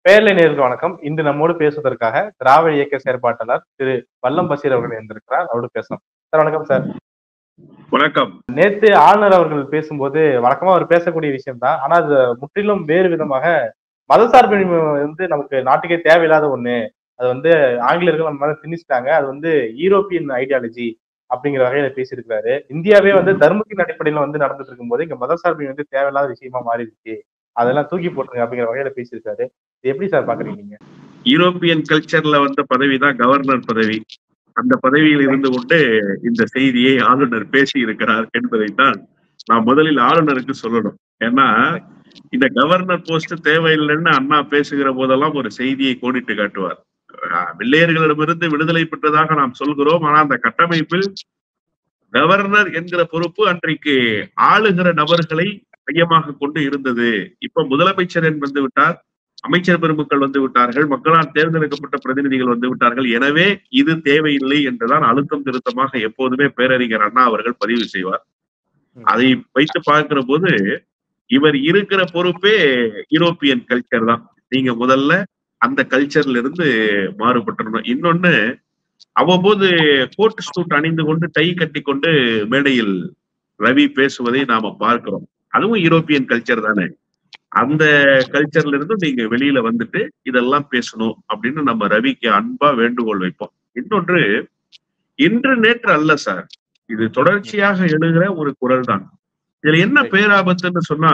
பேரலை நேயர்களுக்கு வணக்கம். இன்று நம்மோடு பேசுவதற்காக திராவிட இயக்க செயற்பாட்டாளர் திரு வல்லம் பஷீர் அவர்கள் இருந்திருக்கிறார். அவரோடு பேசலாம். சார் வணக்கம் சார். வணக்கம். நேத்து ஆளுநர் அவர்கள் பேசும்போது வழக்கமா அவர் பேசக்கூடிய விஷயம் தான். ஆனா அது முற்றிலும் வேறு விதமாக மதசார்பின்மை நமக்கு நாட்டுக்கே தேவையில்லாத ஒண்ணு. அது ஆங்கிலேயர்கள் நம்ம மேல திணிச்சிட்டாங்க. அது யூரோப்பியன் ஐடியாலஜி அப்படிங்கிற வகையில பேசியிருக்கிறாரு. இந்தியாவே தர்மத்தின் அடிப்படையில நடந்துட்டு இருக்கும்போது இங்க மதசார்பின்மை தேவையில்லாத விஷயமா மாறிடுச்சு. அதெல்லாம் தூக்கி போட்டுருங்க அப்படிங்கிற வகையில பேசியிருக்காரு. இது எப்படி சார் பாக்குறீங்க நீங்க? யூரோப்பியன் கல்ச்சர்ல வந்த பதவிதான் கவர்னர் பதவி. அந்த பதவியில் இருந்து கொண்டு இந்த செய்தியை ஆளுநர் பேசி இருக்கிறார் என்பதைத்தான் நான் முதலில் ஆளுநருக்கு சொல்லணும். ஏன்னா இந்த கவர்னர் போஸ்ட் தேவையில்லைன்னு அண்ணா பேசுகிற போதெல்லாம் ஒரு செய்தியை கோடிட்டு காட்டுவார். வெள்ளையர்களிடமிருந்து விடுதலை பெற்றதாக நாம் சொல்கிறோம். ஆனா அந்த கட்டமைப்பில் கவர்னர் என்கிற பொறுப்பு அன்றைக்கு ஆளுகிற நபர்களை மையமாக கொண்டு இருந்தது. இப்ப முதலமைச்சர் வந்து விட்டார், அமைச்சர் பெருமக்கள் வந்து விட்டார்கள், மக்களால் தேர்ந்தெடுக்கப்பட்ட பிரதிநிதிகள் வந்து விட்டார்கள். எனவே இது தேவையில்லை என்றுதான் அழுத்தம் திருத்தமாக எப்போதுமே பேரறிஞர் அண்ணா அவர்கள் பதிவு செய்வார். அதை வைத்து பார்க்கிற போது இவர் இருக்கிற பொறுப்பே யூரோப்பியன் கல்ச்சர் தான். நீங்க முதல்ல அந்த கல்ச்சர்ல இருந்து மாறுபட்டுறணும். இன்னொன்னு, அவ்வப்போது கோட் சூட் அணிந்து கொண்டு டை கட்டி கொண்டு மேடையில் ரவி பேசுவதை நாம பார்க்கிறோம். அதுவும் யூரோப்பியன் கல்ச்சர் தானே. அந்த கல்ச்சர்ல இருந்து நீங்க வெளியில வந்துட்டு இதெல்லாம் பேசணும் அப்படின்னு நம்ம ரவிக்கு அன்பா வேண்டுகோள் வைப்போம். இன்னொன்று, இன்று நேற்று அல்ல சார், இது தொடர்ச்சியாக எழுகிற ஒரு குரல் தான். இதுல என்ன பேராபத்துன்னு சொன்னா,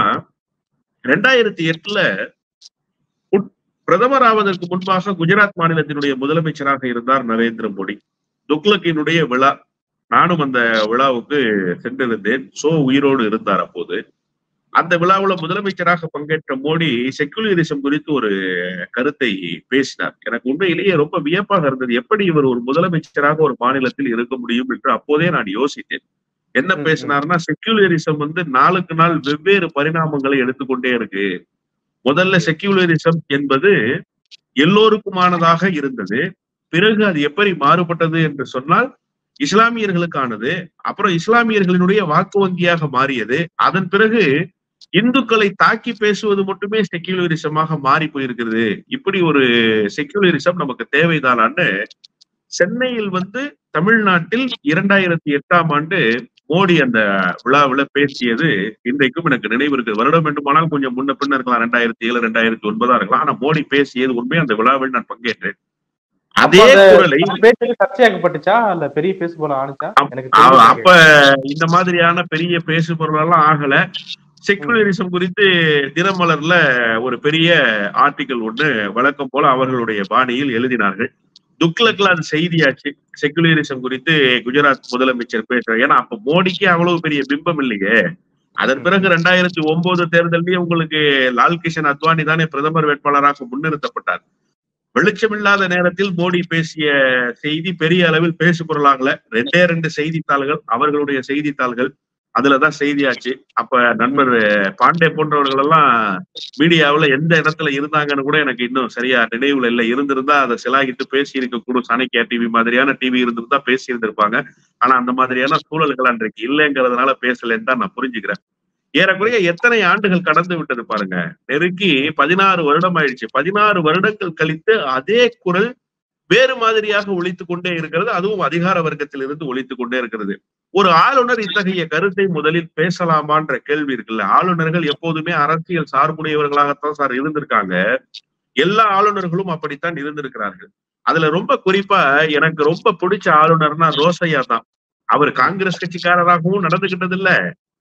2008 பிரதமர் ஆவதற்கு முன்பாக குஜராத் மாநிலத்தினுடைய முதலமைச்சராக இருந்தார் நரேந்திர மோடி. துக்ளக்கினுடைய விழா, நானும் அந்த விழாவுக்கு சென்றிருந்தேன். உயிரோடு இருந்தார் அப்போது. அந்த விழாவுல முதலமைச்சராக பங்கேற்ற மோடி செக்குலரிசம் குறித்து ஒரு கருத்தை பேசினார். எனக்கு உண்மையிலேயே ரொம்ப வியப்பாக இருந்தது. எப்படி இவர் ஒரு முதலமைச்சராக ஒரு மாநிலத்தில் இருக்க முடியும் என்று அப்போதே நான் யோசித்தேன். என்ன பேசினார்னா, செக்குலரிசம் நாளுக்கு நாள் வெவ்வேறு பரிணாமங்களை எடுத்துக்கொண்டே இருக்கு. முதல்ல செக்குலரிசம் என்பது எல்லோருக்குமானதாக இருந்தது. பிறகு அது எப்படி மாறுபட்டது என்று சொன்னால் இஸ்லாமியர்களுக்கானது. அப்புறம் இஸ்லாமியர்களினுடைய வாக்கு வங்கியாக மாறியது. அதன் பிறகு இந்துக்களை தாக்கி பேசுவது மட்டுமே செக்குலரிசமாக மாறி போயிருக்கிறது. இப்படி ஒரு செக்குலரிசம் நமக்கு தேவைதானான்னு சென்னையில் தமிழ்நாட்டில் 2008 மோடி அந்த விழாவில் பேசியது இன்றைக்கும் எனக்கு நினைவு இருக்குது. வருடம் வேண்டுமானால் கொஞ்சம் முன்ன பின்ன இருக்கலாம், 2007 2009 இருக்கலாம். ஆனா மோடி பேசியது உண்மை. அந்த விழாவில் நான் பங்கேற்றேன். அதே குரலை சர்ச்சையாக்கப்பட்டுச்சா இல்ல பெரிய பேசு பொருள் ஆனுச்சா? அப்ப இந்த மாதிரியான பெரிய பேசு பொருள் எல்லாம் ஆகல. செக்குலரிசம் குறித்து தினமலர்ல ஒரு பெரிய ஆர்டிக்கல் ஒண்ணு வழக்கம் போல அவர்களுடைய பாணியில் எழுதினார்கள். துக்ளக்ல அது செய்தியாச்சு. செக்குலரிசம் குறித்து குஜராத் முதலமைச்சர் பேசுறார். ஏன்னா அப்ப மோடிக்கு அவ்வளவு பெரிய பிம்பம் இல்லையே. அதன் பிறகு 2009 தேர்தலிலேயே உங்களுக்கு லால்கிஷன் அத்வானி தானே பிரதமர் வேட்பாளராக முன்னிறுத்தப்பட்டார். வெளிச்சமில்லாத நேரத்தில் மோடி பேசிய செய்தி பெரிய அளவில் பேசு பொருளாகல. 2 செய்தித்தாள்கள், அவர்களுடைய செய்தித்தாள்கள், அதுலதான் செய்தியாச்சு. அப்ப நண்பர் பாண்டே போன்றவர்கள் எல்லாம் மீடியாவுல எந்த இடத்துல இருந்தாங்கன்னு கூட எனக்கு இன்னும் சரியா நினைவுல இல்லை. இருந்திருந்தா அதை சிலாகிட்டு பேசி இருக்க கூடும். சாணக்கியா டிவி மாதிரியான டிவி இருந்திருந்தா பேசி இருந்திருப்பாங்க. ஆனா அந்த மாதிரியான சூழல்கள் அன்றைக்கு இல்லைங்கிறதுனால பேசலன்னு தான் நான் புரிஞ்சுக்கிறேன். ஏறக்குறைய எத்தனை ஆண்டுகள் கடந்து விட்டது பாருங்க. நெருக்கி 16 வருடம் ஆயிடுச்சு. 16 வருடங்கள் கழித்து அதே குரல் வேறு மாதிரியாக ஒலித்துக் கொண்டே இருக்கிறது. அதுவும் அதிகார வர்க்கத்தில் இருந்து ஒலித்துக் கொண்டே இருக்கிறது. ஒரு ஆளுநர் இத்தகைய கருத்தை முதலில் பேசலாமான்ற கேள்வி இருக்குல்ல. ஆளுநர்கள் எப்போதுமே அரசியல் சார்புடையவர்களாகத்தான் சார் இருந்திருக்காங்க. எல்லா ஆளுநர்களும் அப்படித்தான் இருந்திருக்கிறார்கள். அதுல ரொம்ப குறிப்பா எனக்கு ரொம்ப பிடிச்ச ஆளுநர்னா ரோசையா தான். அவர் காங்கிரஸ் கட்சிக்காரராகவும் நடந்துகிட்டது இல்ல,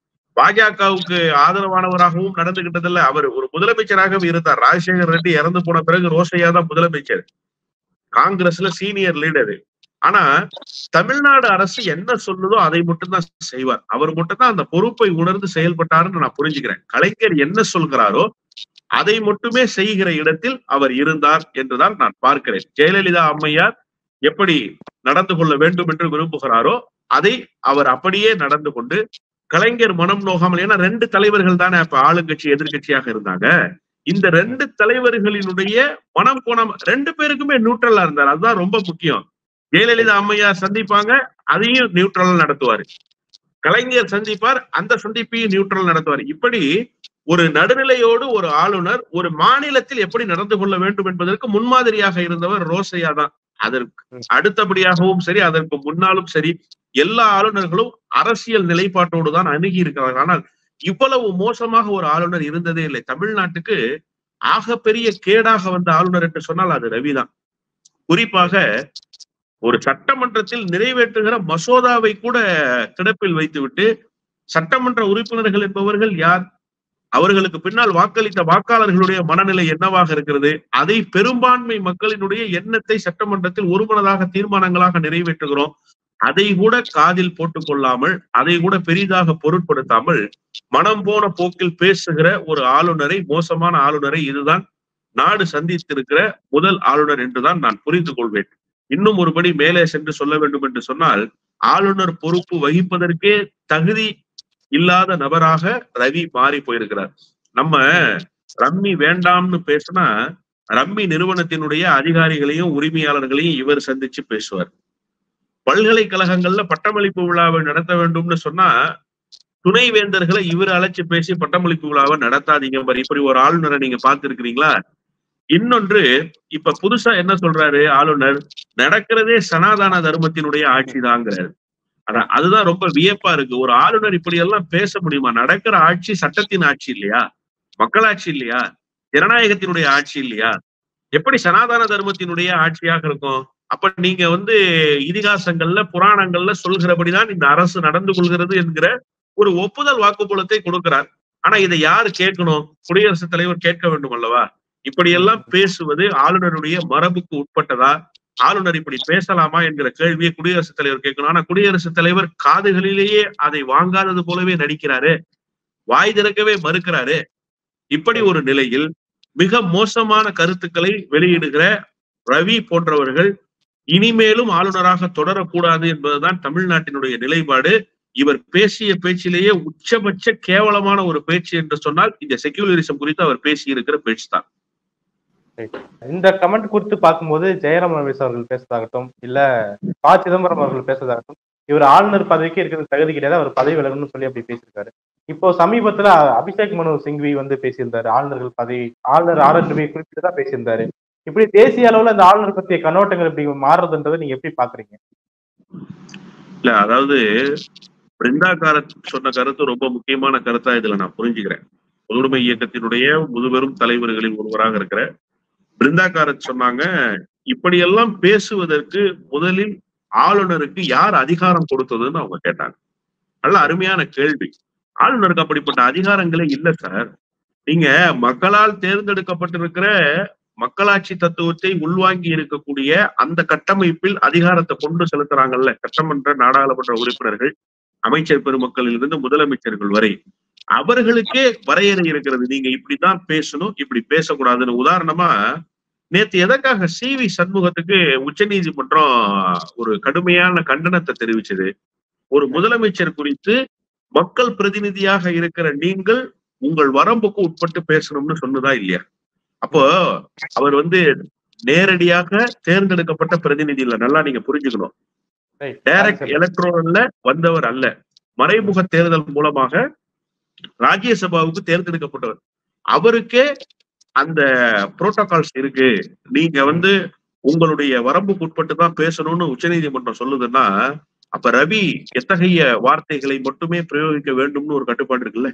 பாஜகவுக்கு ஆதரவானவராகவும் நடந்துகிட்டது இல்ல. அவர் ஒரு முதலமைச்சராகவே இருந்தார். ராஜசேகர் ரெட்டி இறந்து போன பிறகு ரோசையா தான் முதலமைச்சர், காங்கிரஸ்ல சீனியர் லீடரு. ஆனா தமிழ்நாடு அரசு என்ன சொல்லுதோ அதை மட்டும்தான் செய்வார். அவர் மட்டும்தான் அந்த பொறுப்பை உணர்ந்து செயல்பட்டாருன்னு நான் புரிஞ்சுக்கிறேன். கலைஞர் என்ன சொல்கிறாரோ அதை மட்டுமே செய்கிற இடத்தில் அவர் இருந்தார் என்றுதான் நான் பார்க்கிறேன். ஜெயலலிதா அம்மையார் எப்படி நடந்து கொள்ள வேண்டும் என்று விரும்புகிறாரோ அதை அவர் அப்படியே நடந்து கொண்டு, கலைஞர் மனம் நோகாமல், ஏன்னா 2 தலைவர்கள் தானே அப்ப ஆளுங்கட்சி எதிர்கட்சியாக இருந்தாங்க. இந்த 2 தலைவர்களினுடைய மனம் கோணம் 2 பேருக்குமே நியூட்ரலா இருந்தார். அதுதான் ரொம்ப முக்கியம். ஜெயலலிதா அம்மையார் சந்திப்பாங்க, அதையும் நியூட்ரலா நடத்துவாரு. கலைஞர் சந்திப்பார், அந்த சந்திப்பையும் நியூட்ரல் நடத்துவார். இப்படி ஒரு நடுநிலையோடு ஒரு ஆளுநர் ஒரு மாநிலத்தில் எப்படி நடந்து கொள்ள வேண்டும் என்பதற்கு முன்மாதிரியாக இருந்தவர் ரோசையா தான். அதற்கு அடுத்தபடியாகவும் சரி, அதற்கு முன்னாலும் சரி, எல்லா ஆளுநர்களும் அரசியல் நிலைப்பாட்டோடு தான் அணுகி இருக்கிறார்கள். ஆனால் இவ்வளவு மோசமாக ஒரு ஆளுநர் இருந்ததே இல்லை. தமிழ்நாட்டுக்கு ஆகப்பெரிய கேடாக வந்த ஆளுநர் என்று சொன்னால் அது ரவிதான். குறிப்பாக ஒரு சட்டமன்றத்தில் நிறைவேற்றுகிற மசோதாவை கூட கிடப்பில் வைத்துவிட்டு, சட்டமன்ற உறுப்பினர்கள் என்பவர்கள் யார்? அவர்களுக்கு பின்னால் வாக்களித்த வாக்காளர்களுடைய மனநிலை என்னவாக இருக்கிறது? அதை பெரும்பான்மை மக்களினுடைய எண்ணத்தை சட்டமன்றத்தில் ஒருமனதாக தீர்மானங்களாக நிறைவேற்றுகிறோம். அதை கூட காதில் போட்டுக் கொள்ளாமல், அதை கூட பெரிதாக பொருட்படுத்தாமல், மனம் போன போக்கில் பேசுகிற ஒரு ஆளுநரை, மோசமான ஆளுநரை இதுதான் நாடு சந்தித்திருக்கிற முதல் ஆளுநர் என்றுதான் நான் புரிந்து கொள்வேன். இன்னும் ஒருபடி மேலே சென்று சொல்ல வேண்டும் என்று சொன்னால், ஆளுநர் பொறுப்பு வகிப்பதற்கே தகுதி இல்லாத நபராக ரவி மாறி போயிருக்கிறார். நம்ம ரம்மி வேண்டாம்னு பேசினா ரம்மி நிறுவனத்தினுடைய அதிகாரிகளையும் உரிமையாளர்களையும் இவர் சந்திச்சு பேசுவார். பல்கலைக்கழகங்கள்ல பட்டமளிப்பு விழாவை நடத்த வேண்டும்னு சொன்னா துணைவேந்தர்களை இவர் அழைச்சு பேசி பட்டமளிப்பு விழாவை நடத்தாதீங்க பாரு. இப்படி ஒரு ஆளுநரை நீங்க பார்த்திருக்கிறீங்களா? இன்னொன்று, இப்ப புதுசா என்ன சொல்றாரு ஆளுநர்? நடக்கிறதே சனாதன தர்மத்தினுடைய ஆட்சி தாங்கிறாரு. அதான் அதுதான் ரொம்ப வியப்பா இருக்கு. ஒரு ஆளுநர் இப்படி எல்லாம் பேச முடியுமா? நடக்கிற ஆட்சி சட்டத்தின் ஆட்சி இல்லையா? மக்களாட்சி இல்லையா? ஜனநாயகத்தினுடைய ஆட்சி இல்லையா? எப்படி சனாதன தர்மத்தினுடைய ஆட்சியாக இருக்கும்? அப்ப நீங்க இதிகாசங்கள்ல புராணங்கள்ல சொல்கிறபடிதான் இந்த அரசு நடந்து கொள்கிறது என்கிற ஒரு ஒப்புதல் வாக்குமூலத்தை கொடுக்கிறார். ஆனா இதை யாரு கேட்கணும்? குடியரசுத் தலைவர் கேட்க வேண்டும் அல்லவா? இப்படியெல்லாம் பேசுவது ஆளுநருடைய மரபுக்கு உட்பட்டதா? ஆளுநர் இப்படி பேசலாமா என்கிற கேள்வியை குடியரசுத் தலைவர் கேட்கணும். ஆனா குடியரசுத் தலைவர் காதுகளிலேயே அதை வாங்காதது போலவே நடிக்கிறாரு, வாய் திறக்கவே மறுக்கிறாரு. இப்படி ஒரு நிலையில் மிக மோசமான கருத்துக்களை வெளியிடுகிற ரவி போன்றவர்கள் இனிமேலும் ஆளுநராக தொடரக்கூடாது என்பதுதான் தமிழ்நாட்டினுடைய நிலைப்பாடு. இவர் பேசிய பேச்சிலேயே உச்சபட்ச கேவலமான ஒரு பேச்சு என்று சொன்னால் இந்த செக்யூலரிசம் குறித்து அவர் பேசி இருக்கிற பேச்சு தான். இந்த கமெண்ட் குறித்து பார்க்கும்போது ஜெயராம் ரமேஷ் அவர்கள் பேசுறதாகட்டும், இல்ல ப. சிதம்பரம் அவர்கள் பேசுறதாகட்டும், இவர் ஆளுநர் பதவிக்கு இருக்கிறது தகுதி கிடையாது, அவர் பதவி விலகணும்னு சொல்லி அப்படி பேசியிருக்காரு. இப்போ சமீபத்துல அபிஷேக் மனு சிங்வி பேசியிருந்தாரு. ஆளுநர்கள் பதவி, ஆளுநர் ஆர்என்பி குறிப்பிட்டு தான் பேசியிருந்தாரு. இப்படி தேசிய அளவுல இந்த ஆளுநர் பற்றிய கண்ணோட்டங்கள் இப்படி மாறுறதுன்றதை நீங்க எப்படி பாக்குறீங்க? இல்ல, அதாவது பிருந்தா காரத் சொன்ன கருத்து ரொம்ப முக்கியமான கருத்தா இதுல நான் புரிஞ்சுக்கிறேன். பொதுவுடைமை இயக்கத்தினுடைய முதுபெரும் தலைவர்களில் ஒருவராக இருக்கிற பிருந்தா காரத் சொன்னாங்க, இப்படியெல்லாம் பேசுவதற்கு முதலில் ஆளுநருக்கு யார் அதிகாரம் கொடுத்ததுன்னு அவங்க கேட்டாங்க. நல்ல அருமையான கேள்வி. ஆளுநருக்கு அப்படிப்பட்ட அதிகாரங்களே இல்ல சார். நீங்க மக்களால் தேர்ந்தெடுக்கப்பட்டிருக்கிற மக்களாட்சி தத்துவத்தை உள்வாங்கி இருக்கக்கூடிய அந்த கட்டமைப்பில் அதிகாரத்தை கொண்டு செலுத்துறாங்கல்ல சட்டமன்ற நாடாளுமன்ற உறுப்பினர்கள், அமைச்சர் பெருமக்களில் இருந்து முதலமைச்சர்கள் வரை, அவர்களுக்கே வரையறை இருக்கிறது. நீங்க இப்படிதான் பேசணும், இப்படி பேசக்கூடாதுன்னு. உதாரணமா நேத்து எதற்காக CV சண்முகத்துக்கு உச்ச நீதிமன்றம் ஒரு கடுமையான கண்டனத்தை தெரிவிச்சது? ஒரு முதலமைச்சர் குறித்து மக்கள் பிரதிநிதியாக இருக்கிற நீங்கள் உங்கள் வரம்புக்கு உட்பட்டு பேசணும்னு சொன்னதா இல்லையா? அப்போ அவர் நேரடியாக தேர்ந்தெடுக்கப்பட்ட பிரதிநிதி இல்ல. நல்லா நீங்க புரிஞ்சுக்கணும். டைரக்ட் எலக்ட்ரோல்ல வந்தவர் அல்ல, மறைமுக தேர்தல் மூலமாக ராஜ்யசபாவுக்கு தேர்ந்தெடுக்கப்பட்டவர். அவருக்கே அந்த புரோட்டோகால்ஸ் இருக்கு. நீங்க உங்களுடைய வரம்புக்கு உட்பட்டு தான் பேசணும்னு உச்ச நீதிமன்றம் சொல்லுதுன்னா, அப்ப ரவி எத்தகைய வார்த்தைகளை மட்டுமே பிரயோகிக்க வேண்டும்னு ஒரு கட்டுப்பாடு இருக்குல்ல.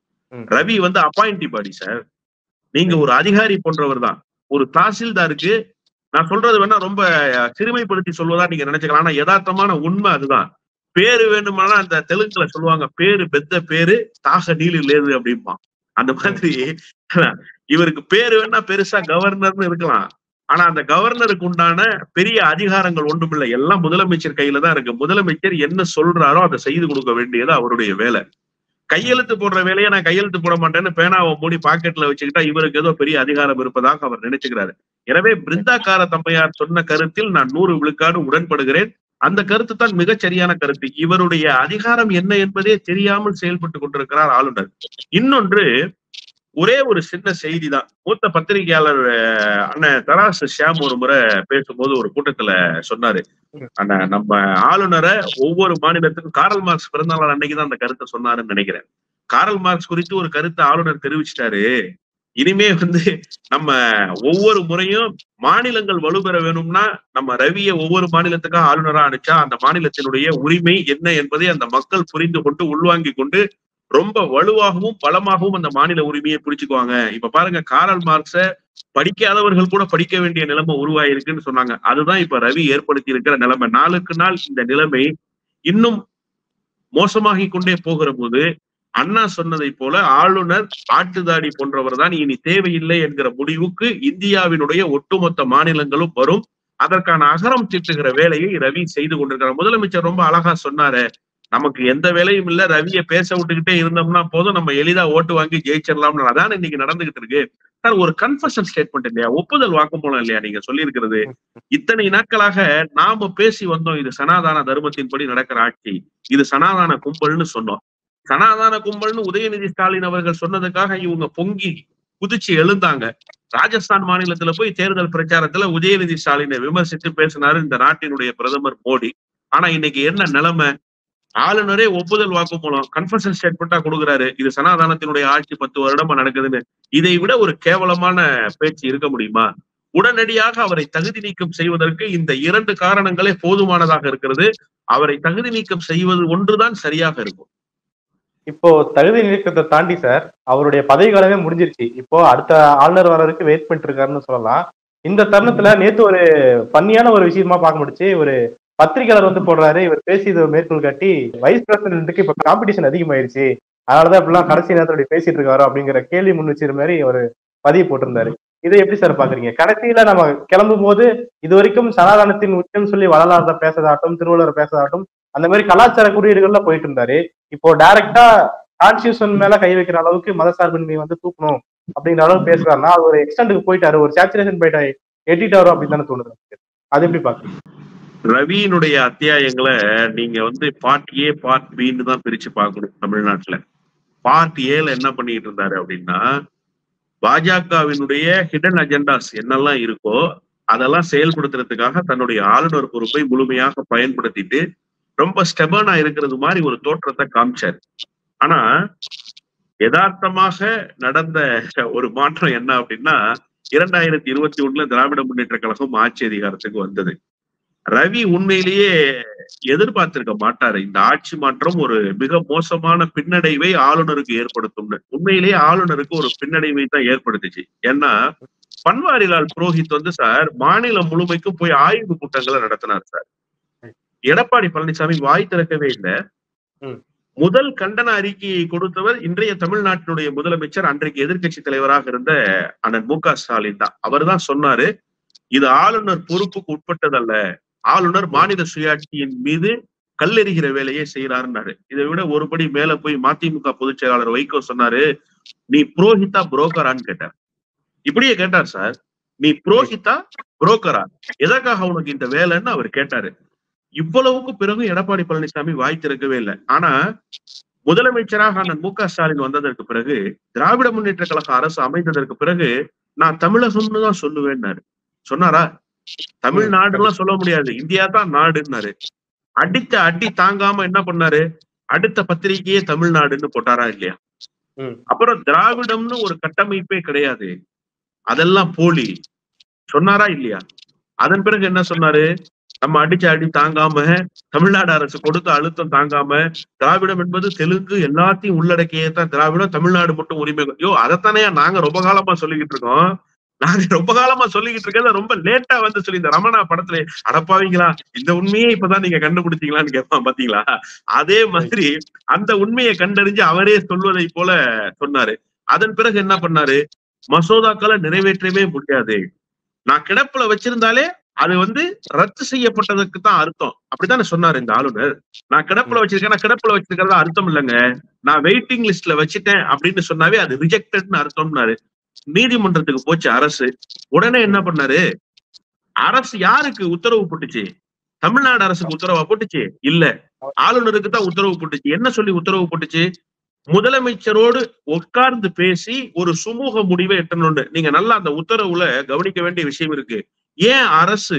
ரவி அப்பாயிண்டி பாடி சார். நீங்க ஒரு அதிகாரி போன்றவர் தான். ஒரு தாசில்தாருக்கு நான் சொல்றது வேணா ரொம்ப சிறுமைப்படுத்தி சொல்வதா நீங்க நினைச்சுக்கலாம். ஆனா யதார்த்தமான உண்மை அதுதான். பேரு வேணுமானா அந்த தெலுங்குல சொல்லுவாங்க, பேரு பெத்த பேரு தாக நீலு லேது அப்படிம்பா. அந்த மாதிரி இவருக்கு பேரு வேணா பெருசா கவர்னர்னு இருக்கலாம். ஆனா அந்த கவர்னருக்கு உண்டான பெரிய அதிகாரங்கள் ஒன்றும் இல்லை. எல்லாம் முதலமைச்சர் கையில தான் இருக்கு. முதலமைச்சர் என்ன சொல்றாரோ அதை செய்து கொடுக்க வேண்டியது அவருடைய வேலை. கையெழுத்து போடுற வேலையை நான் கையெழுத்து போட மாட்டேன்னு பேனாவை மூடி பாக்கெட்ல வச்சுக்கிட்டா இவருக்கு ஏதோ பெரிய அதிகாரம் இருப்பதாக அவர் நினைச்சுக்கிறாரு. எனவே பிருந்தா காரத் அம்மையார் சொன்ன கருத்தில் நான் 100 விழுக்காடு உடன்படுகிறேன். அந்த கருத்து தான் மிகச் சரியான கருத்து. இவருடைய அதிகாரம் என்ன என்பதே தெரியாமல் செயல்பட்டு கொண்டிருக்கிறார் ஆளுநர். இன்னொன்று, ஒரே ஒரு சின்ன செய்தி தான். மூத்த பத்திரிகையாளர் அண்ணன் தராசு ஷியாம் ஒரு முறை பேசும்போது ஒரு கூட்டத்துல சொன்னாரு. அண்ணன் நம்ம ஆளுநரை ஒவ்வொரு மாநிலத்துக்கும் காரல் மார்க்ஸ் பிறந்தநாள் அன்னைக்குதான் அந்த கருத்தை சொன்னாருன்னு நினைக்கிறேன். காரல் மார்க்ஸ் குறித்து ஒரு கருத்தை ஆளுநர் தெரிவிச்சிட்டாரு. இனிமே நம்ம ஒவ்வொரு முறையும் மாநிலங்கள் வலுப்பெற வேணும்னா நம்ம ரவியை ஒவ்வொரு மாநிலத்துக்காக ஆளுநரா அனுப்பிச்சா அந்த மாநிலத்தினுடைய உரிமை என்ன என்பதை அந்த மக்கள் புரிந்து கொண்டு உள்வாங்கி கொண்டு ரொம்ப வலுவாகவும் பலமாகவும் அந்த மாநில உரிமையை பிடிச்சுக்குவாங்க. இப்ப பாருங்க, காரல் மார்க்ஸ படிக்காதவர்கள் கூட படிக்க வேண்டிய நிலைமை உருவாயிருக்குன்னு சொன்னாங்க. அதுதான் இப்ப ரவி ஏற்படுத்தி இருக்கிற நிலைமை. நாளுக்கு நாள் இந்த நிலைமை இன்னும் மோசமாகி கொண்டே போகிற போது அண்ணா சொன்னதை போல ஆளுநர் ஆட்டுதாடி போன்றவர் தான் இனி தேவையில்லை என்கிற முடிவுக்கு இந்தியாவினுடைய ஒட்டுமொத்த மாநிலங்களும் வரும். அதற்கான அகரம் திட்டுகிற வேலையை ரவி செய்து கொண்டிருக்கிறார். முதலமைச்சர் ரொம்ப அழகா சொன்னாரு, நமக்கு எந்த வேலையும் இல்ல, ரவியை பேச விட்டுக்கிட்டே இருந்தோம்னா போதும், நம்ம எளிதா ஓட்டு வாங்கி ஜெயிச்சிடலாம்னு. அதான் இன்னைக்கு நடந்துகிட்டு இருக்கு சார். ஒரு கன்ஃபஷன் ஸ்டேட்மெண்ட் இல்லையா, ஒப்புதல் வாக்குமூலம் இல்லையா நீங்க சொல்லியிருக்கிறது. இத்தனை நாட்களாக நாம பேசி வந்தோம், இது சனாதன தர்மத்தின்படி நடக்கிற ஆட்சி, இது சனாதன கும்பல்னு சொன்னோம். சனாதன கும்பல்னு உதயநிதி ஸ்டாலின் அவர்கள் சொன்னதுக்காக இவங்க பொங்கி குதிச்சு எழுந்தாங்க. ராஜஸ்தான் மாநிலத்துல போய் தேர்தல் பிரச்சாரத்துல உதயநிதி ஸ்டாலினை விமர்சித்து பேசினாரு இந்த நாட்டினுடைய பிரதமர் மோடி. ஆனா இன்னைக்கு என்ன நிலைமை? ஆளுநரே ஒப்புதல் வாக்குமூலம் கன்ஃபஷன் ஸ்டேட்மெண்டா கொடுக்குறாரு, இது சனாதனத்தினுடைய ஆட்சி 10 வருடமா நடக்குதுன்னு. இதை விட ஒரு கேவலமான பேச்சு இருக்க முடியுமா? உடனடியாக அவரை தகுதி நீக்கம் செய்வதற்கு இந்த 2 காரணங்களே போதுமானதாக இருக்கிறது. அவரை தகுதி நீக்கம் செய்வது ஒன்றுதான் சரியாக இருக்கும். இப்போ தகுதி நீக்கத்தை தாண்டி சார், அவருடைய பதவி காலமே முடிஞ்சிருச்சு. இப்போ அடுத்த ஆளுநர் வர்றதுக்கு வெயிட் பண்ணிட்டு இருக்காருன்னு சொல்லலாம். இந்த தருணத்துல நேத்து ஒரு பண்ணியான ஒரு விஷயமா பார்க்க முடிச்சு. ஒரு பத்திரிகையாளர் போடுறாரு, இவர் பேசி இதை மேற்கோள் காட்டி வைஸ் பிரசிடென்ட்டுக்கு இப்ப காம்படிஷன் அதிகமாயிருச்சு, அதனாலதான் இப்பெல்லாம் கடைசி நேரத்தோட பேசிட்டு இருக்காரோ அப்படிங்கிற கேள்வி முன் வச்சிருந்த மாதிரி ஒரு பதிவு போட்டிருந்தாரு. இதை எப்படி சார் பாக்குறீங்க? கடைசியில நம்ம கிளம்பும் போது இது வரைக்கும் சனாதனத்தின் உச்சம் சொல்லி வள்ளலார்த பேசதாட்டும், திருவள்ளுவர் பேசதாட்டும், அந்த மாதிரி கலாச்சார குறியீடுகள்ல போயிட்டு இருந்தாரு. இப்போ டைரக்டா கான்ஸ்டியூஷன் மேல கை வைக்கிற அளவுக்கு மதசார்பின்மை தூக்கணும் அப்படிங்கிற அளவுக்கு பேசுறாருன்னா அது ஒரு எக்ஸ்டெண்டுக்கு போயிட்டாரு, ஒரு சேச்சுரேஷன் போயிட்டா எட்டிட்டாரோ அப்படின்னு தானே தோணுது. அது எப்படி பாக்குறீங்க? ரவியினுடைய அத்தியாயங்களை நீங்க பார்ட் ஏ பார்ட் பின்னு தான் பிரிச்சு பார்க்கணும். தமிழ்நாட்டுல பார்ட் ஏல என்ன பண்ணிட்டு இருந்தாரு அப்படின்னா, பாஜகவினுடைய ஹிடன் அஜெண்டாஸ் என்னெல்லாம் இருக்கோ அதெல்லாம் செயல்படுத்துறதுக்காக தன்னுடைய ஆளுநர் பொறுப்பை முழுமையாக பயன்படுத்திட்டு ரொம்ப ஸ்டெபர்னா இருக்கிறது மாதிரி ஒரு தோற்றத்தை காமிச்சார். ஆனா யதார்த்தமாக நடந்த ஒரு மாற்றம் என்ன அப்படின்னா, 2021 திராவிட முன்னேற்ற கழகம் ஆட்சி அதிகாரத்துக்கு வந்தது. ரவி உண்மையிலேயே எதிர்பார்த்திருக்க மாட்டாரு இந்த ஆட்சி மாற்றம் ஒரு மிக மோசமான பின்னடைவை ஆளுநருக்கு ஏற்படுத்தும்னு. உண்மையிலேயே ஆளுநருக்கு ஒரு பின்னடைவை தான் ஏற்படுத்துச்சு. ஏன்னா பன்வாரிலால் புரோஹித் சார் மாநிலம் முழுமைக்கும் போய் ஆய்வு கூட்டங்களை நடத்தினார் சார். எடப்பாடி பழனிசாமி வாய் திறக்கவே இல்லை. முதல் கண்டன அறிக்கையை கொடுத்தவர் இன்றைய தமிழ்நாட்டினுடைய முதலமைச்சர், அன்றைக்கு எதிர்கட்சி தலைவராக இருந்த அண்ணன் மு.க. ஸ்டாலின் தான். அவர் தான் சொன்னாரு, இது ஆளுநர் பொறுப்புக்கு உட்பட்டதல்ல, ஆளுநர் மாநில சுயாட்சியின் மீது கல்லெறிகிற வேலையை செய்யறாருன்னாரு. இதை விட ஒருபடி மேல போய் மதிமுக பொதுச் செயலாளர் வைகோ சொன்னாரு, நீ புரோஹிதா புரோக்கரான்னு கேட்டார். இப்படியே கேட்டார் சார், நீ புரோஹிதா புரோக்கரா, எதற்காக உனக்கு இந்த வேலைன்னு அவர் கேட்டாரு. இவ்வளவுக்கு பிறகு எடப்பாடி பழனிசாமி வாய் திறக்கவே இல்லை. ஆனா முதலமைச்சராக அண்ணன் மு.க. ஸ்டாலின் வந்ததற்கு பிறகு, திராவிட முன்னேற்ற கழக அரசு அமைந்ததற்கு பிறகு நான் தமிழகம்னு தான் சொல்லுவேன்னாரு. சொன்னாரா? தமிழ்நாடுலாம் சொல்ல முடியாது, இந்தியா தான் நாடுன்னாரு. அடித்த அடி தாங்காம என்ன பண்ணாரு, அடுத்த பத்திரிகையே தமிழ்நாடுன்னு போட்டாரா இல்லையா? அப்புறம் திராவிடம்னு ஒரு கட்டமைப்பே கிடையாது, அதெல்லாம் போலி சொன்னாரா இல்லையா? அதன் பிறகு என்ன சொன்னாரு, நம்ம அடிச்ச அடி தாங்காம, தமிழ்நாடு அரசு கொடுத்த அழுத்தம் தாங்காம, திராவிடம் என்பது தெலுங்கு எல்லாத்தையும் உள்ளடக்கியே தான் திராவிடம், தமிழ்நாடு மட்டும் உரிமை. அதைத்தானே நாங்க ரொம்ப காலமா சொல்லிக்கிட்டு இருக்கோம். நாங்க ரொம்ப காலமா சொல்லிக்கிட்டு இருக்கிறத ரொம்ப லேட்டா சொல்லி இந்த ரமணா படத்துல அடப்பாவீங்களா இந்த உண்மையே இப்பதான் நீங்க கண்டுபிடிச்சீங்களான்னு கேட்பான் பாத்தீங்களா? அதே மாதிரி அந்த உண்மையை கண்டறிஞ்சு அவரே சொல்வதை போல சொன்னாரு. அதன் பிறகு என்ன பண்ணாரு, மசோதாக்களை நிறைவேற்றவே முடியாது, நான் கிடப்புல வச்சிருந்தாலே அது ரத்து செய்யப்பட்டதுக்கு தான் அர்த்தம், அப்படித்தானே சொன்னாரு இந்த ஆளுநர். நான் கிடப்புல வச்சிருக்கேன், கிடப்புல வச்சிருக்கிறதா அர்த்தம் இல்லைங்க, நான் வெயிட்டிங் லிஸ்ட்ல வச்சுட்டேன் அப்படின்னு சொன்னாவே அது ரிஜெக்டட்னு அர்த்தம்னாரு. நீதிமன்றத்துக்கு போச்சு அரசு. உடனே என்ன பண்ணாரு, அரசு யாருக்கு உத்தரவு போட்டுச்சு? தமிழ்நாடு அரசுக்கு உத்தரவா போட்டுச்சு? இல்ல, ஆளுநருக்கு தான் உத்தரவு போட்டுச்சு. என்ன சொல்லி உத்தரவு போட்டுச்சு? முதலமைச்சரோடு உட்கார்ந்து பேசி ஒரு சுமூக முடிவை எட்டணும். நீங்க நல்லா அந்த உத்தரவுல கவனிக்க வேண்டிய விஷயம் இருக்கு. ஏன் அரசு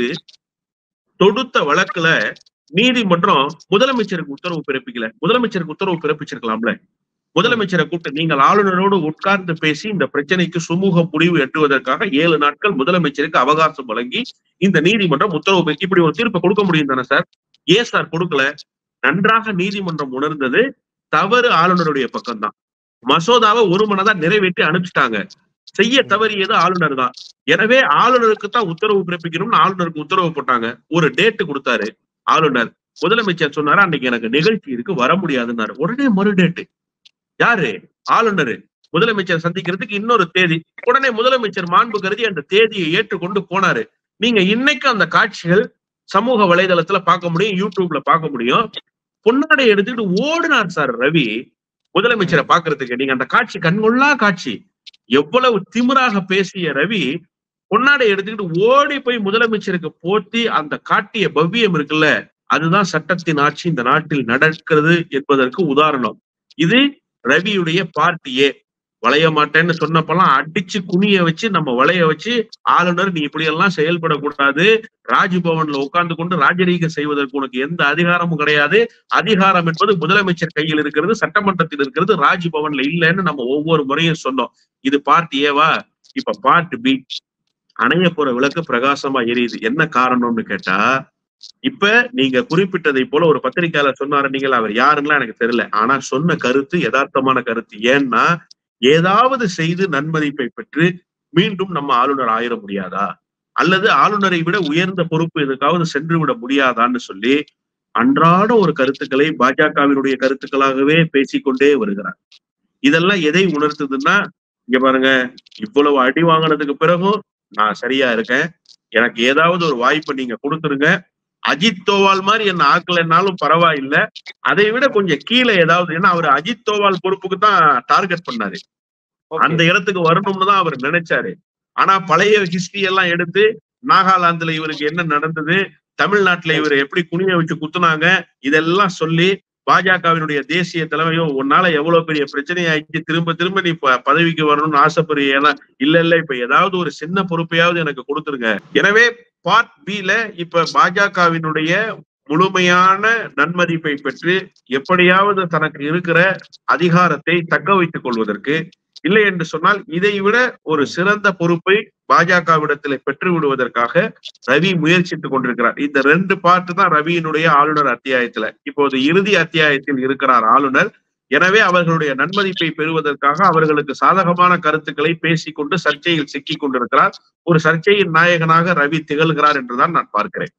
தொடுத்த வழக்குல நீதிமன்றம் முதலமைச்சருக்கு உத்தரவு பிறப்பிக்கல? முதலமைச்சருக்கு உத்தரவு பிறப்பிச்சிருக்கலாம்ல. முதலமைச்சரை கூப்பிட்டு நீங்கள் ஆளுநரோடு உட்கார்ந்து பேசி இந்த பிரச்சனைக்கு சுமூக முடிவு எட்டுவதற்காக 7 நாட்கள் முதலமைச்சருக்கு அவகாசம் வழங்கி இந்த நீதிமன்றம் உத்தரவு இப்படி ஒரு தீர்ப்பை கொடுக்க முடியும் தானே சார்? ஏன் சார் கொடுக்கல? நன்றாக நீதிமன்றம் உணர்ந்தது தவறு ஆளுநருடைய பக்கம்தான். மசோதாவை ஒரு மனதா நிறைவேற்றி அனுப்பிச்சிட்டாங்க. செய்ய தவறியது ஆளுநர் தான். எனவே ஆளுநருக்கு தான் உத்தரவு பிறப்பிக்கணும்னு ஆளுநருக்கு உத்தரவு போட்டாங்க. ஒரு டேட்டு கொடுத்தாரு ஆளுநர். முதலமைச்சர் சொன்னாரு அன்னைக்கு எனக்கு நிகழ்ச்சி இருக்கு வர முடியாதுன்னாரு. உடனே மறு டேட்டு. யாரு? ஆளுநர். முதலமைச்சர் சந்திக்கிறதுக்கு இன்னொரு தேதி. உடனே முதலமைச்சர் மாண்பு கருதி அந்த தேதியை ஏற்றுக்கொண்டு போனாரு. நீங்க இன்னைக்கு அந்த காட்சிகள் சமூக வலைதளத்துல பார்க்க முடியும், யூடியூப்ல பார்க்க முடியும். பொன்னாடை எடுத்துட்டு ஓடினார் சார் ரவி முதலமைச்சரை பாக்குறதுக்கு. நீங்க அந்த காட்சி கண்கொள்ளா காட்சி. எவ்வளவு திமிராக பேசிய ரவி பொன்னாடை எடுத்துக்கிட்டு ஓடி போய் முதலமைச்சருக்கு போத்தி அந்த காட்டிய பவ்யம் இருக்குல்ல, அதுதான் சட்டத்தின் ஆட்சி இந்த நாட்டில் நடக்கிறது என்பதற்கு உதாரணம். இது ரவியுடைய பார்ட்டியே. வளைய மாட்டேன்னு சொன்னப்பெல்லாம் அடிச்சு குனிய வச்சு நம்ம வளைய வச்சு ஆளுநர் நீ இப்படி எல்லாம் செயல்படக்கூடாது, ராஜ்பவன்ல உட்கார்ந்து கொண்டு ராஜரீக செய்வதற்கு உனக்கு எந்த அதிகாரமும் கிடையாது, அதிகாரம் என்பது முதலமைச்சர் கையில் இருக்கிறது, சட்டமன்றத்தில் இருக்கிறது, ராஜ்பவன்ல இல்லைன்னு நம்ம ஒவ்வொரு முறையும் சொன்னோம். இது பார்ட் ஏவா? இப்ப பார்ட் பி. அணைய போற விளக்கு பிரகாசமா எரியுது. என்ன காரணம்னு கேட்டா, இப்ப நீங்க குறிப்பிட்டதை போல ஒரு பத்திரிகையாளர் சொன்னாரு, நீங்கள் அவர் யாருன்னா எனக்கு தெரியல, ஆனா சொன்ன கருத்து யதார்த்தமான கருத்து. ஏன்னா ஏதாவது செய்து நன்மதிப்பை பெற்று மீண்டும் நம்ம ஆளுநர் ஆயிட முடியாதா, அல்லது ஆளுநரை விட உயர்ந்த பொறுப்பு எதுக்காவது சென்று விட முடியாதான்னு சொல்லி அன்றாட ஒரு கருத்துக்களை பாஜகவினுடைய கருத்துக்களாகவே பேசிக்கொண்டே வருகிறார். இதெல்லாம் எதை உணர்த்துதுன்னா, இங்க பாருங்க, இவ்வளவு அடி வாங்கினதுக்கு பிறகும் நான் சரியா இருக்கேன், எனக்கு ஏதாவது ஒரு வாய்ப்பை நீங்க கொடுத்துருங்க, அஜித் தோவால் மாதிரி என்ன ஆக்கலைன்னாலும் பரவாயில்ல, அதை விட கொஞ்சம் கீழே ஏதாவது. ஏன்னா அவர் அஜித் தோவால் பொறுப்புக்கு தான் டார்கெட் பண்ணாரு, அந்த இடத்துக்கு வரணும்னு தான் அவர் நினைச்சாரு. ஆனா பழைய ஹிஸ்டரி எல்லாம் எடுத்து நாகாலாந்துல இவருக்கு என்ன நடந்தது, தமிழ்நாட்டுல இவரை எப்படி குனிய வச்சு குத்துனாங்க, இதெல்லாம் சொல்லி பாஜகவினுடைய தேசிய தலைமையோ உன்னால எவ்வளவு பெரிய பிரச்சனை ஆயிடுச்சு, திரும்ப திரும்ப நீ பதவிக்கு வரணும்னு ஆசைப்படுறிய, இல்ல இப்ப ஏதாவது ஒரு சின்ன பொறுப்பையாவது எனக்கு கொடுத்துருங்க. எனவே பார்ட் பில இப்ப பாஜகவினுடைய முழுமையான நன்மதிப்பை பெற்று எப்படியாவது தனக்கு இருக்கிற அதிகாரத்தை தக்க வைத்துக் கொள்வதற்கு, இல்லை என்று சொன்னால் இதை விட ஒரு சிறந்த பொறுப்பை பாஜகவிடத்தில் பெற்று விடுவதற்காக ரவி முயற்சித்துக் கொண்டிருக்கிறார். இந்த 2 பார்ட்டு தான் ரவியினுடைய ஆளுநர் அத்தியாயத்துல. இப்போது இறுதி அத்தியாயத்தில் இருக்கிறார் ஆளுநர். எனவே அவர்களுடைய நன்மதிப்பை பெறுவதற்காக அவர்களுக்கு சாதகமான கருத்துக்களை பேசிக்கொண்டு சர்ச்சையில் சிக்கிக் கொண்டிருக்கிறார். ஒரு சர்ச்சையின் நாயகனாக ரவி திகழ்கிறார் என்றுதான் நான் பார்க்கிறேன்.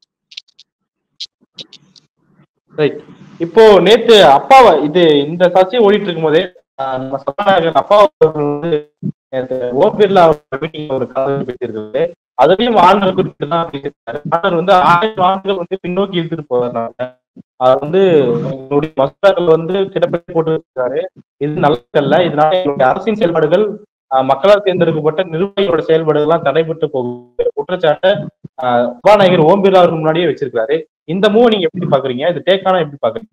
இப்போ நேத்து அப்பாவை இந்த சர்ச்சை ஓடிட்டு இருக்கும் போதே நம்ம சபாநாயகர் அப்பா வந்து ஓம் பிர்லா ஒரு கலந்து பேசியிருக்கிறது. அதுலயும் ஆளுநர் குறிப்பிட்டு தான் பேசியிருக்காரு. ஆளுநர் வந்து 1000 ஆண்டுகள் வந்து பின்னோக்கி இழுத்துட்டு போறாங்க. அது வந்து என்னுடைய மசோதாக்கள் வந்து கிடப்பில் போட்டு வச்சிருக்காரு. இது நல்லதல்ல. இதனால என்னுடைய அரசின் செயல்பாடுகள் மக்களால் தேர்ந்தெடுக்கப்பட்ட நிர்வாகிகளோட செயல்பாடுகள் எல்லாம் தடைபட்டு போகுது குற்றச்சாட்டை சபாநாயகர் ஓம் பிர்லா அவருக்கு முன்னாடியே வச்சிருக்காரு. இந்த மூவ் நீங்க எப்படி பாக்குறீங்க? இது டேக்கான எப்படி பாக்குறீங்க?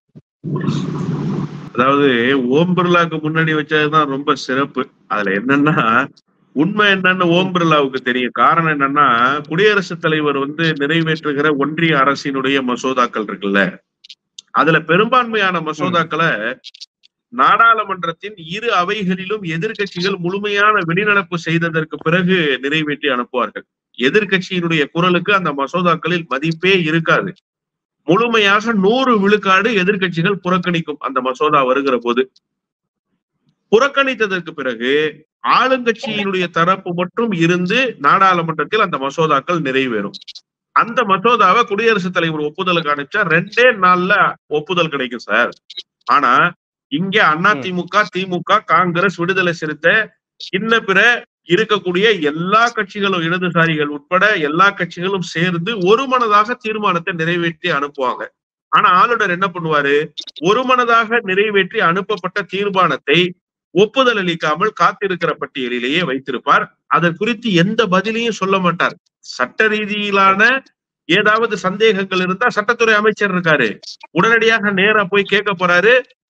அதாவது ஓம் பிர்லாவுக்கு முன்னாடி வச்சதுதான் ரொம்ப சிறப்பு. அதுல என்னன்னா, உண்மை என்னன்னு ஓம் பிர்லாவுக்கு தெரியும். காரணம் என்னன்னா, குடியரசுத் தலைவர் வந்து நிறைவேற்றுகிற ஒன்றிய அரசினுடைய மசோதாக்கள் இருக்குல்ல, அதுல பெரும்பான்மையான மசோதாக்களை நாடாளுமன்றத்தின் 2 அவைகளிலும் எதிர்கட்சிகள் முழுமையான வெளிநடப்பு செய்ததற்கு பிறகு நிறைவேற்றி அனுப்புவார்கள். எதிர்கட்சியினுடைய குரலுக்கு அந்த மசோதாக்களில் மதிப்பே இருக்காது. முழுமையாக 100 விழுக்காடு எதிர்கட்சிகள் புறக்கணிக்கும் அந்த மசோதா வருகிற போது. புறக்கணித்ததற்கு பிறகு ஆளுங்கட்சியினுடைய தரப்பு மட்டும் இருந்து நாடாளுமன்றத்தில் அந்த மசோதாக்கள் நிறைவேறும். அந்த மசோதாவை குடியரசுத் தலைவர் ஒப்புதலுக்கு அனுப்பிச்சா 2 நாள்ல ஒப்புதல் கிடைக்கும் சார். ஆனா இங்க அதிமுக, திமுக, காங்கிரஸ், விடுதலை சிறுத்தை, இன்ன பிற இருக்கக்கூடிய எல்லா கட்சிகளும், இடதுசாரிகள் உட்பட எல்லா கட்சிகளும் சேர்ந்து ஒருமனதாக தீர்மானத்தை நிறைவேற்றி அனுப்புவாங்க. ஆனா ஆளுநர் என்ன பண்ணுவாரு, ஒருமனதாக நிறைவேற்றி அனுப்பப்பட்ட தீர்மானத்தை ஒப்புதல் அளிக்காமல் காத்திருக்கிற பட்டியலிலேயே வைத்திருப்பார். அதன் குறித்து எந்த பதிலையும் சொல்ல மாட்டார். சட்ட ரீதியிலான ஏதாவது சந்தேகங்கள் இருந்தா சட்டத்துறை அமைச்சர் இருக்காரு, உடனடியாக நேரா போய் கேட்க போறாரு.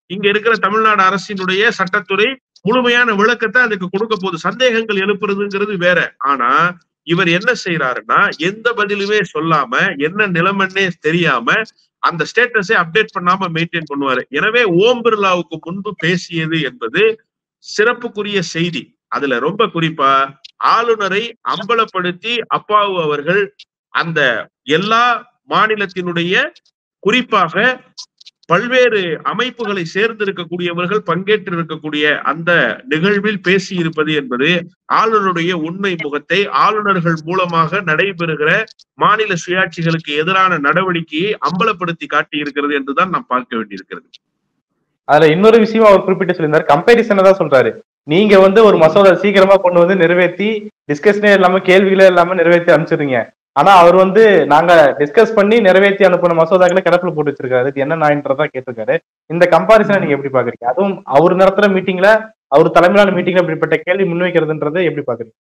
இங்க இருக்கிற தமிழ்நாடு அரசினுடைய சட்டத்துறை முழுமையான விளக்கத்தை அதுக்கு கொடுக்க போகுது. சந்தேகங்கள் எழுப்புறதுங்கிறது வேற. ஆனா இவர் என்ன செய்யறாருன்னா, எந்த பதிலுமே சொல்லாம, என்ன நிலைமைன்னே தெரியாம அந்த ஸ்டேட்டஸை அப்டேட் பண்ணாம மெயின்டைன் பண்ணுவாரு. எனவே ஓம் பிர்லாவுக்கு முன்பு பேசியது என்பது சிறப்புக்குரிய செய்தி. அதுல ரொம்ப குறிப்பா ஆளுநரை அம்பலப்படுத்தி அப்பாவு அவர்கள் அந்த எல்லா மாநிலத்தினுடைய குறிப்பாக பல்வேறு அமைப்புகளை சேர்ந்து இருக்கக்கூடியவர்கள் பங்கேற்று இருக்கக்கூடிய அந்த நிகழ்வில் பேசி இருப்பது என்பது ஆளுநருடைய உண்மை முகத்தை, ஆளுநர்கள் மூலமாக நடைபெறுகிற மாநில சுயாட்சிகளுக்கு எதிரான நடவடிக்கையை அம்பலப்படுத்தி காட்டி இருக்கிறது என்றுதான் நாம் பார்க்க வேண்டியிருக்கிறது. அதுல இன்னொரு விஷயம் அவர் குறிப்பிட்டு சொல்லியிருந்தாரு, கம்பேரிசன் தான் சொல்றாரு. நீங்க ஒரு மசோதா சீக்கிரமா கொண்டு வந்து நிறைவேற்றி டிஸ்கஷனே இல்லாம கேள்விகளே இல்லாம நிறைவேற்றி அனுப்பிச்சிருங்க. ஆனா அவர் நாங்க டிஸ்கஸ் பண்ணி நிறைவேற்றி அனுப்பின மசோதாக்களை கிடப்பில் போட்டு வச்சிருக்காரு. அதுக்கு என்ன நாயின்றதா கேட்டிருக்காரு. இந்த கம்பாரிசனை நீங்க எப்படி பாக்குறீங்க? அதுவும் அவர் நடத்துற மீட்டிங்ல, அவர் தலைமையிலான மீட்டிங்ல இப்படிப்பட்ட கேள்வி முன்வைக்கிறதுன்றதை எப்படி பாக்குறீங்க?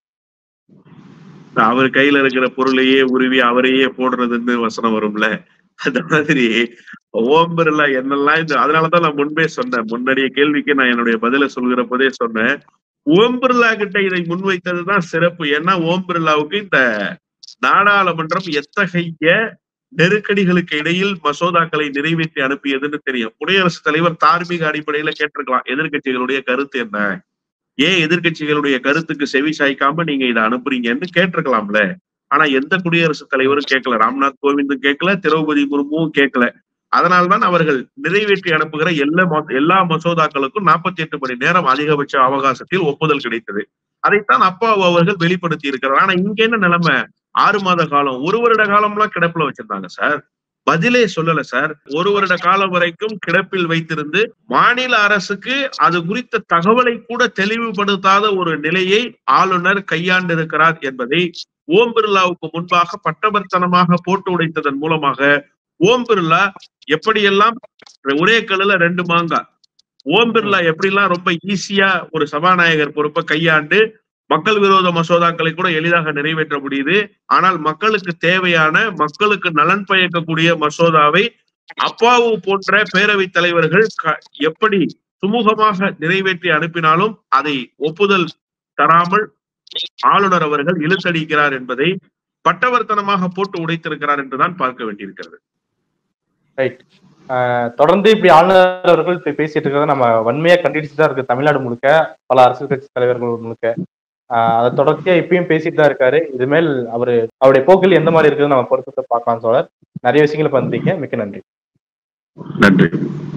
அவர் கையில இருக்கிற பொருளையே உருவி அவரையே போடுறதுன்னு வசனம் வரும்ல, அந்த மாதிரி ஓம் பிர்லா என்னெல்லாம் அதனாலதான் நான் முன்பே சொன்னேன், முன்னாடிய கேள்விக்கு நான் என்னுடைய பதில சொல்கிற போதே சொன்னேன், ஓம் பிர்லா கிட்ட இதை முன்வைத்ததுதான் சிறப்பு. ஏன்னா ஓம் பிர்லாவுக்கு இந்த நாடாளுமன்றம் எத்தகைய நெருக்கடிகளுக்கு இடையில் மசோதாக்களை நிறைவேற்றி அனுப்பியதுன்னு தெரியும். குடியரசுத் தலைவர் தார்மீக அடிப்படையில கேட்டிருக்கலாம், எதிர்கட்சிகளுடைய கருத்து என்ன, ஏன் எதிர்கட்சிகளுடைய கருத்துக்கு செவி சாய்க்காம நீங்க இதை அனுப்புறீங்கன்னு கேட்டிருக்கலாம்ல. ஆனா எந்த குடியரசுத் தலைவரும் கேட்கல, ராம்நாத் கோவிந்தும் கேட்கல, திரௌபதி முர்முவும் கேட்கல. அதனால்தான் அவர்கள் நிறைவேற்றி அனுப்புகிற எல்லா மசோதாக்களுக்கும் 48 மணி நேரம் அதிகபட்ச அவகாசத்தில் ஒப்புதல் கிடைத்தது. அதைத்தான் அப்பாவு அவர்கள் வெளிப்படுத்தி இருக்கிறார். ஆனா இங்க என்ன நிலைமை, 6 மாத காலம், 1 வருட காலம்லாம் கிடப்புல வச்சிருந்தாங்க சார், பதிலே சொல்லல சார். 1 வருட காலம் வரைக்கும் கிடப்பில் வைத்திருந்து மாநில அரசுக்கு அது குறித்த தகவலை கூட தெளிவுபடுத்தாத ஒரு நிலையை ஆளுநர் கையாண்டிருக்கிறார் என்பதை ஓம் பிர்லாவுக்கு முன்பாக பட்டவர்த்தனமாக போட்டு உடைத்ததன் மூலமாக ஓம் பிர்லா எப்படியெல்லாம் ஒரே கல்லுல 2 மாங்காய், ஓம் பிர்லா எப்படிலாம் ரொம்ப ஈஸியா ஒரு சபாநாயகர் பொறுப்பை கையாண்டு மக்கள் விரோத மசோதாக்களை கூட எளிதாக நிறைவேற்ற முடியுது. ஆனால் மக்களுக்கு தேவையான, மக்களுக்கு நலன் பயக்கக்கூடிய மசோதாவை அப்பாவு போன்ற பேரவைத் தலைவர்கள் எப்படி சுமூகமாக நிறைவேற்றி அனுப்பினாலும் அதை ஒப்புதல் தராமல் ஆளுநர் அவர்கள் இழுத்தடிக்கிறார் என்பதை பட்டவர்த்தனமாக போட்டு உடைத்திருக்கிறார் என்றுதான் பார்க்க வேண்டியிருக்கிறது. ரைட். தொடர்ந்து இப்படி ஆளுநர் அவர்கள் பேசிட்டு இருக்கிறத நம்ம வன்மையா கண்டிச்சுட்டு தான் இருக்கு தமிழ்நாடு முழுக்க, பல அரசியல் கட்சி தலைவர்கள் முழுக்க. அதை தொடர்ச்சியா இப்பயும் பேசிட்டு தான் இருக்காரு. இதுமேல் அவருடைய போக்கில் எந்த மாதிரி இருக்குதுன்னு நம்ம பொறுத்து பார்க்கலாம். தோழர், நிறைய விஷயங்களை பண்றீங்க. மிக்க நன்றி. நன்றி.